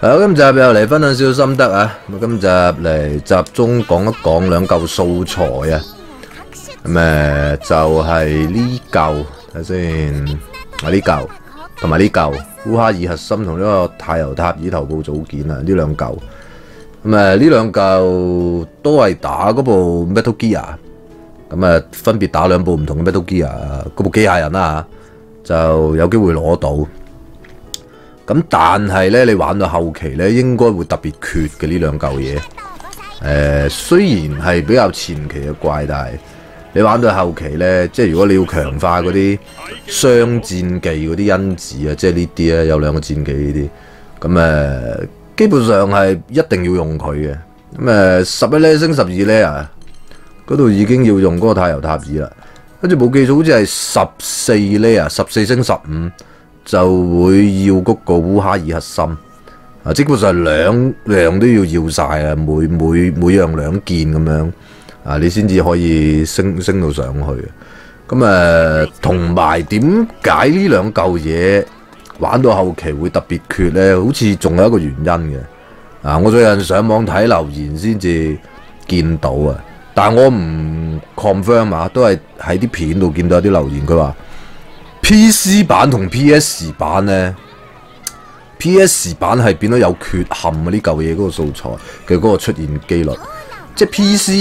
好，今集又嚟分享少少心得啊！咁今集嚟集中講一講兩嚿素材啊。咁就係呢嚿睇下先，呢嚿同埋呢嚿烏哈爾核心同呢個太陽塔爾頭部組件啊，呢兩嚿。咁呢兩嚿都係打嗰部 Metal Gear， 咁分別打兩部唔同嘅 Metal Gear 嗰部機械人啦嚇，就有機會攞到。咁但係咧，你玩到後期咧，應該會特別缺嘅呢兩嚿嘢。雖然係比較前期嘅怪，但係你玩到後期咧，即係如果你要強化嗰啲雙戰技嗰啲因子啊，即係呢啲咧有兩個戰技呢啲，咁基本上係一定要用佢嘅。咁11 level 升12 level 嗰度已經要用嗰個太陽塔爾啦，跟住冇記錯好似係14 level 14升15。就會要嗰個烏哈爾核心啊，基本上兩樣都要晒啊，每樣2件咁樣啊，你先至可以升到上去。咁同埋點解呢兩嚿嘢玩到後期會特別缺呢？好似仲有一個原因嘅啊！我最近上網睇留言先至見到啊，但係我唔 confirm 啊，都係喺啲片度見到有啲留言，佢話PC 版同 PS 版呢 PS 版係變咗有缺陷啊！呢嚿嘢嗰個素材嘅嗰個出現機率，即係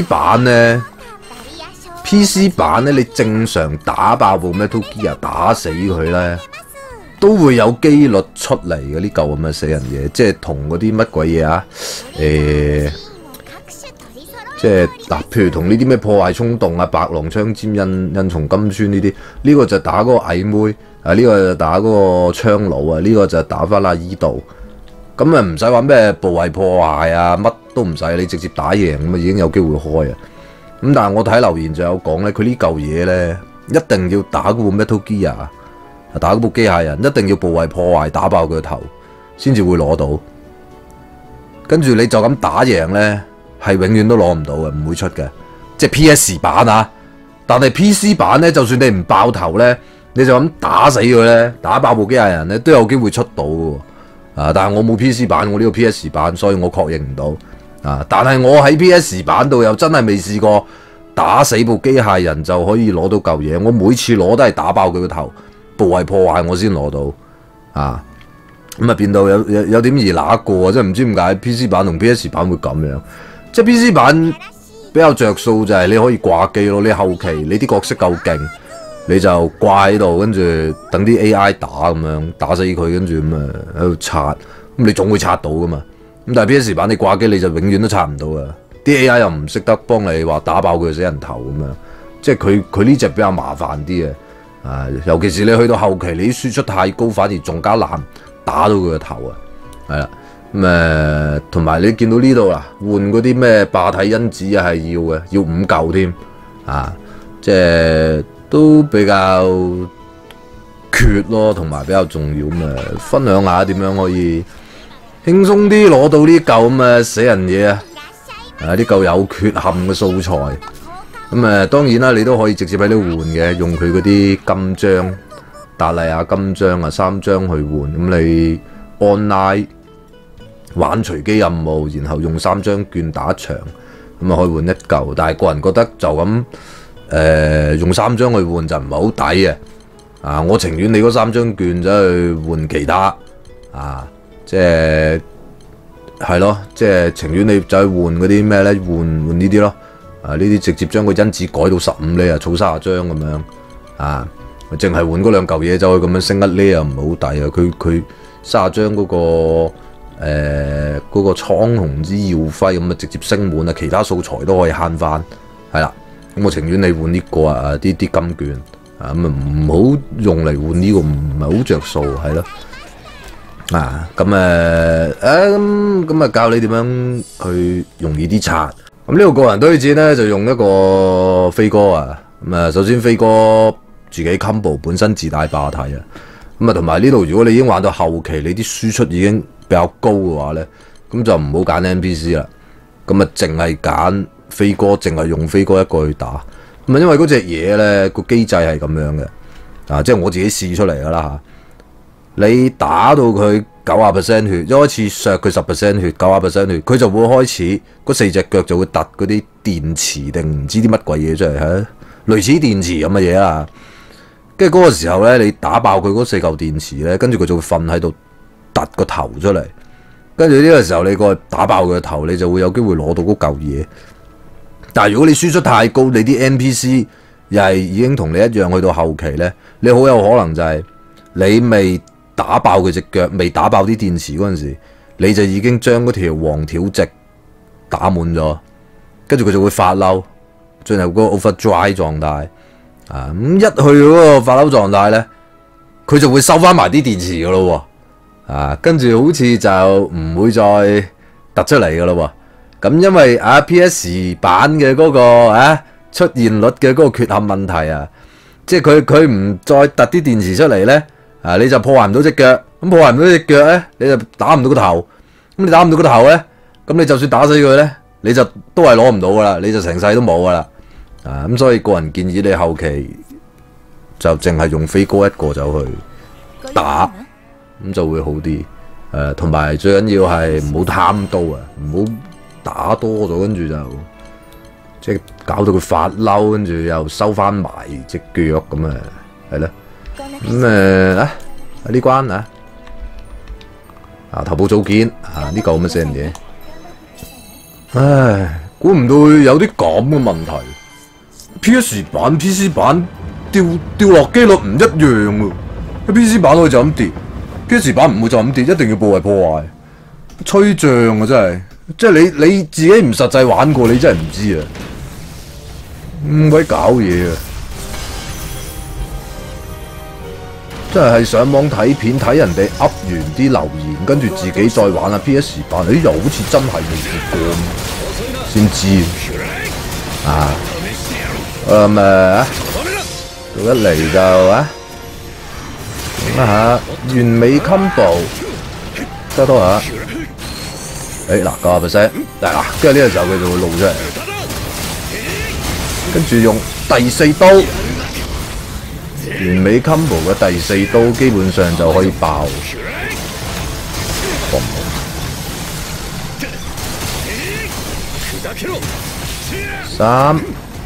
PC 版呢，你正常打爆部 Metal Gear 打死佢呢，都會有機率出嚟嘅呢嚿咁嘅死人嘢，即係同嗰啲乜鬼嘢啊？即係嗱，譬如同呢啲咩破壞衝動啊、白狼槍尖印從金川呢啲，呢個就打嗰個蟻妹啊，呢個就打嗰個槍佬啊，呢個就打翻阿伊度。咁唔使話咩部位破壞啊，乜都唔使，你直接打贏咁已經有機會開啊。咁但係我睇留言就有講咧，佢呢嚿嘢咧一定要打嗰部 Metal Gear， 打嗰部機械人，一定要部位破壞打爆佢個頭先至會攞到。跟住你就咁打贏咧，係永遠都攞唔到嘅，唔會出嘅，即係 PS 版啊！但係 PC 版咧，就算你唔爆頭咧，你就咁打死佢咧，打爆部機械人咧，都有機會出到嘅。啊！但係我冇 PC 版，我呢個 PS 版，所以我確認唔到。啊！但係我喺 PS 版度又真係未試過打死部機械人就可以攞到嚿嘢。我每次攞都係打爆佢個頭，部位破壞我先攞到。啊！咁變到有點兒乸過啊！真係唔知點解 PC 版同 PS 版會咁樣。即係 PC 版比較着數就係你可以掛機咯，你後期你啲角色夠勁，你就掛喺度，跟住等啲 AI 打咁樣打死佢，跟住咁喺度刷，咁你總會刷到噶嘛。咁但係 PS 版你掛機你就永遠都刷唔到噶，啲 AI 又唔識得幫你話打爆佢死人頭咁樣，即係佢呢隻比較麻煩啲嘅。啊，尤其是你去到後期你輸出太高，反而仲加難打到佢個頭啊，係啦。咁同埋你見到呢度啦，換嗰啲咩霸體因子係要嘅，要5嚿添啊！即係都比較缺咯，同埋比較重要。咁分享下點樣可以輕鬆啲攞到呢嚿咁嘅死人嘢啊！呢嚿有缺陷嘅素材。咁當然啦，你都可以直接喺度換嘅，用佢嗰啲金章、達利亞金章啊3張去換。咁你 online玩隨機任務，然後用3張券打一場，咁可以換1嚿。但係個人覺得就咁用3張去換就唔係好抵嘅。啊，我情願你嗰3張券走去換其他啊，即係咯，即係情願你走去換嗰啲咩咧，換呢啲咯。啊，呢啲直接將個因子改到15呢啊，儲30張咁樣啊，淨係換嗰2嚿嘢就可以咁樣升1呢啊，唔係好抵啊。佢30張嗰個。嗰個蒼紅之耀輝咁直接升滿啊，其他素材都可以慳翻，係啦。咁我情願你換呢個啊，啲金券啊，咁唔好用嚟換呢個，唔係好着數，係咯。啊，咁教你點樣去容易啲刷。咁呢個人推薦咧，就用一個飛哥啊。咁首先飛哥自己 combo 本身自帶霸體啊。咁同埋呢度如果你已經玩到後期，你啲輸出已經比較高嘅話咧，咁就唔好揀 NPC 啦，咁淨係揀飛哥，淨係用飛哥一個去打。咁因為嗰隻嘢咧個機制係咁樣嘅，即係我自己試出嚟噶啦嚇。你打到佢 90%血，一開始削佢10% 血，90%血，佢就會開始嗰4隻腳就會突嗰啲電池定唔知啲乜鬼嘢出嚟嚇，類似電池咁嘅嘢啦。跟住嗰個時候咧，你打爆佢嗰4嚿電池咧，跟住佢就會瞓喺度突個頭出嚟。跟住呢個時候你過去打爆佢個頭，你就會有機會攞到嗰嚿嘢。但係如果你輸出太高，你啲 NPC 又係已經同你一樣去到後期咧，你好有可能就係你未打爆佢隻腳，未打爆啲電池嗰陣時，你就已經將嗰條黃條值打滿咗，跟住佢就會發嬲，進入嗰個 overdrive 狀態。啊，咁一去嗰個發嬲狀態咧，佢就會收翻埋啲電池噶咯喎。啊，跟住好似就唔會再突出嚟噶咯喎。咁因為PS 版嘅嗰個出現率嘅嗰個缺陷問題啊，即係佢唔再突啲電池出嚟咧，你就破壞唔到隻腳，咁破壞唔到隻腳咧，你就打唔到個頭，咁你打唔到個頭咧，咁你就算打死佢咧，你就都係攞唔到噶啦，你就成世都冇噶啦，咁所以個人建議你後期就淨係用飛哥一個走去打，咁就會好啲，同埋最緊要係唔好貪刀啊，唔好打多咗，跟住就即係搞到佢發嬲，跟住又收翻埋隻腳咁啊，係咯。咁呢關頭部組件呢個咁嘅聲嘢，唉，估唔到有啲咁嘅問題。PS 版、PC 版掉落機率唔一樣喎。PC 版可以就咁跌 ，PS 版唔會就咁跌，一定要部位破壞。吹脹啊，真係，即係你自己唔實際玩過，你真係唔知啊。咁鬼搞嘢啊！真係上網睇片睇人哋 up 完啲留言，跟住自己再玩下 PS 版，又好似真係未跌過先知啊！到一嚟就咁下完美 combo 得多下，嗱90%，跟住呢個時候佢就會露出嚟，跟住用第4刀。完美 combo 嘅第4刀基本上就可以爆，3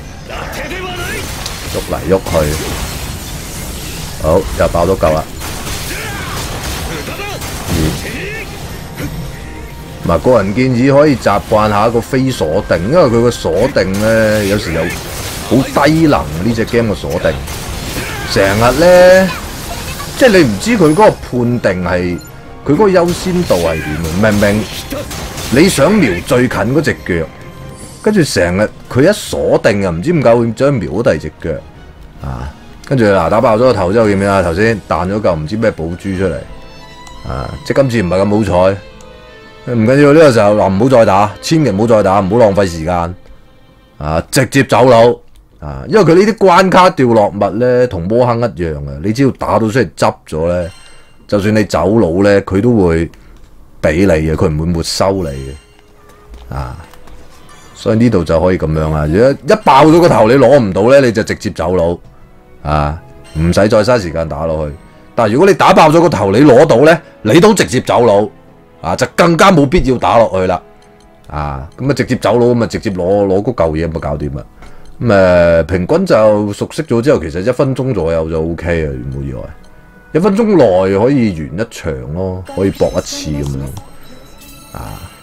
喐嚟喐去，好又爆到夠啦。2，個人建議可以習慣下個飛鎖定，因為佢個鎖定咧有時有好低能呢隻 game 嘅鎖定。成日咧，即係你唔知佢嗰個判定係佢嗰個優先度係點，明明你想瞄最近嗰隻腳，跟住成日佢一鎖定又唔知點解會將瞄到第二隻腳跟住打爆咗個頭之後見唔見啊？頭先彈咗嚿唔知咩寶珠出嚟即係今次唔係咁好彩，唔緊要，呢個時候唔好再打，千祈唔好再打，唔好浪費時間直接走佬。因為佢呢啲關卡掉落物咧，同魔坑一樣嘅，你只要打到出嚟執咗咧，就算你走佬咧，佢都會俾你嘅，佢唔會沒收你嘅，所以呢度就可以咁樣啊！如果一爆咗個頭你攞唔到咧，你就直接走佬，唔使再嘥時間打落去。但係如果你打爆咗個頭你攞到咧，你都直接走佬，就更加冇必要打落去啦，咁直接走佬咁直接攞嗰嚿嘢咪搞掂啦。咁平均就熟悉咗之後，其實1分鐘左右就 OK 啊，冇意外。1分鐘內可以完一場咯，可以搏一次咁樣。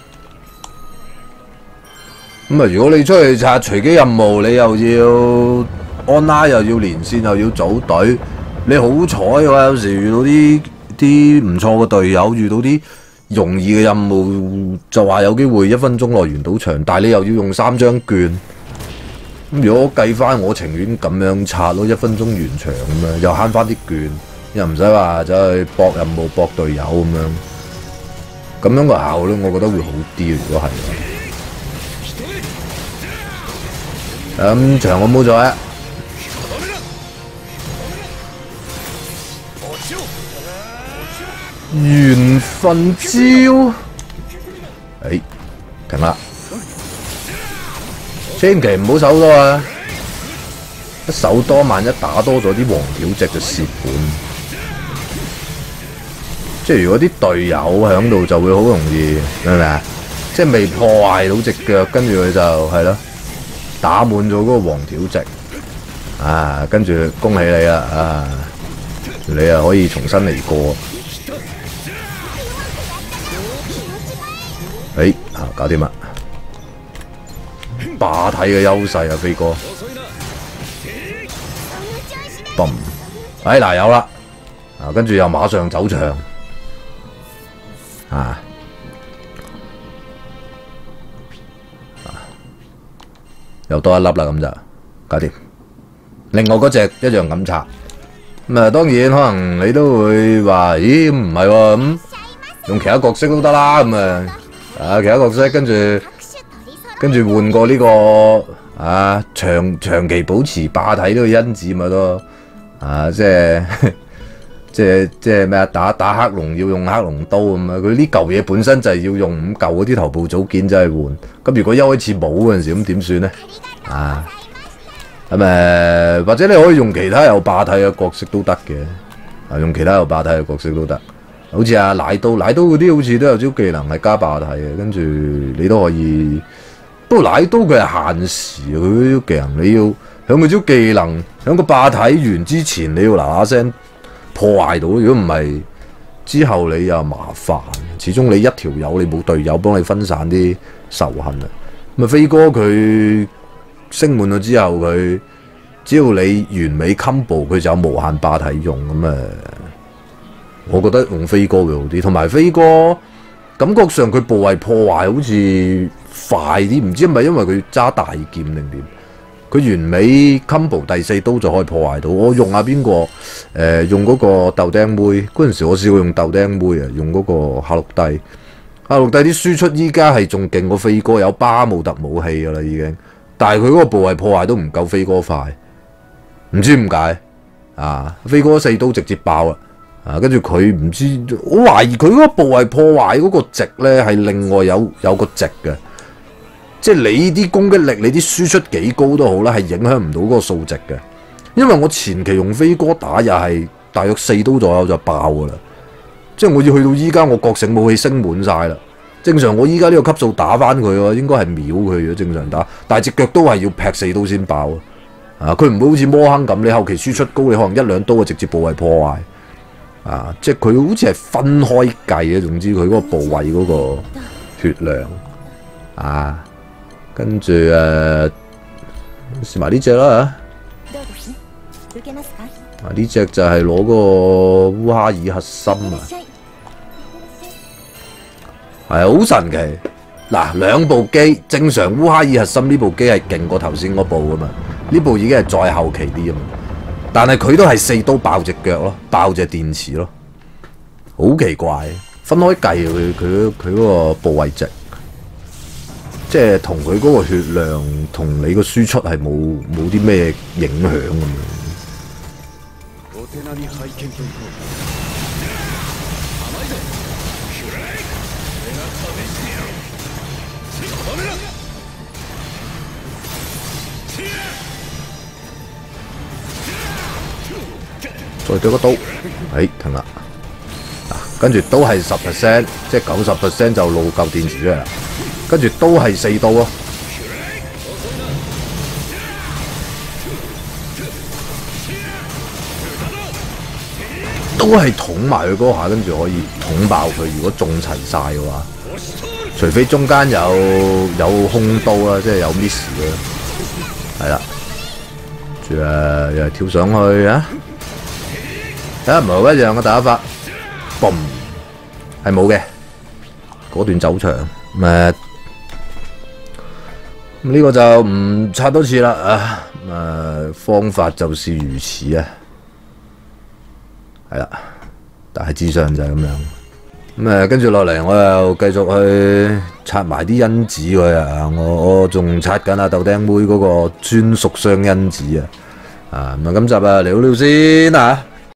如果你出去拆隨機任務，你又要 online 又要連線又要組隊，你好彩嘅話，有時遇到啲唔錯嘅隊友，遇到啲容易嘅任務，就話有機會1分鐘內完到場，但係你又要用3張券。咁如果計翻，我情願咁樣拆咯，1分鐘完場咁樣，又慳翻啲券，又唔使話走去搏任務、搏隊友咁樣個效率，我覺得會好啲。如果係，咁場我冇咗啊！緣分招，停啦！千祈唔好手多啊！一手多，萬一打多咗啲黃條值就蝕本。 即係如果啲隊友喺度就會好容易，明唔明啊？即係未破壞到隻腳，跟住佢就係咯，打滿咗嗰個黃條值啊！跟住恭喜你啦啊！你又可以重新嚟過。搞掂啦！霸體嘅優勢啊，飛哥。嘣！嗱有啦，跟住又馬上走場，又多一粒啦，咁就搞掂。另外嗰隻一樣咁拆，咁當然可能你都會話，咦唔係喎，咁用其他角色都得啦，咁其他角色跟住換過呢個長期保持霸體呢個因子咪咯，即係咩啊？打黑龍要用黑龍刀咁啊！佢呢嚿嘢本身就係要用5嚿嗰啲頭部組件走去換，咁如果一開始冇嗰陣時，咁點算呢？咁或者你可以用其他有霸體嘅角色都得嘅，用其他有霸體嘅角色都得，好似奶刀嗰啲好似都有招技能係加霸體嘅，跟住你都可以。不過奶刀佢係限時，佢招技能你要響佢招技能響個霸體完之前，你要嗱嗱聲破壞到，如果唔係之後你又麻煩。始終你一條友你冇隊友幫你分散啲仇恨啊。咁啊飛哥佢升滿咗之後，佢只要你完美 combo， 佢就有無限霸體用咁我覺得用飛哥會好啲，同埋飛哥感覺上佢部位破壞好似快啲，唔知係咪因為佢揸大劍定點？佢完美 combo 第4刀就可以破壞到。我用下邊個？用嗰個豆丁妹嗰陣時，我試過用豆丁妹啊，用嗰個夏綠蒂。夏綠蒂啲輸出依家係仲勁過飛哥，有巴姆特武器噶啦已經，但係佢嗰個部位破壞都唔夠飛哥快，唔知點解飛哥4刀直接爆啦。跟住佢唔知，我懷疑佢嗰個部位破壞嗰個值咧係另外有個值嘅，即係你啲攻擊力、你啲輸出幾高都好啦，係影響唔到嗰個數值嘅。因為我前期用飛哥打又係大約4刀左右就爆噶啦，即係我要去到依家我覺醒武器升滿晒啦。正常我依家呢個級數打翻佢喎，應該係秒佢嘅正常打，但係隻腳都係要劈4刀先爆佢唔會好似魔坑咁，你後期輸出高，你可能1、2刀就直接部位破壞。即係佢好似係分開計嘅，總之佢嗰個部位嗰個血量跟住試埋呢隻啦呢隻就係攞個烏哈爾核心係好神奇。2部機正常烏哈爾核心呢部機係勁過頭先嗰部噶嘛，呢部已經係再後期啲啊嘛。但係佢都係4刀爆隻腳咯，爆隻電池咯，好奇怪，分開計佢嗰個部位值，即係同佢嗰個血量同你個輸出係冇啲咩影響咁樣。再對個刀，停啦！跟住都係10%，即係90%就露夠電池出嚟啦。跟住都係4刀咯，都係捅埋佢嗰下，跟住可以捅爆佢。如果中齊晒嘅話，除非中間有空刀啦，即係有 miss 嘅，係啦。住又係跳上去睇下唔係一樣嘅打法，嘣係冇嘅，嗰段走場呢個就唔刷多次啦方法就是如此係啦，大致上就係咁樣。跟住落嚟，我又繼續去刷埋啲因子佢我仲刷緊豆丁妹嗰個專屬雙因子今集嚟到呢度先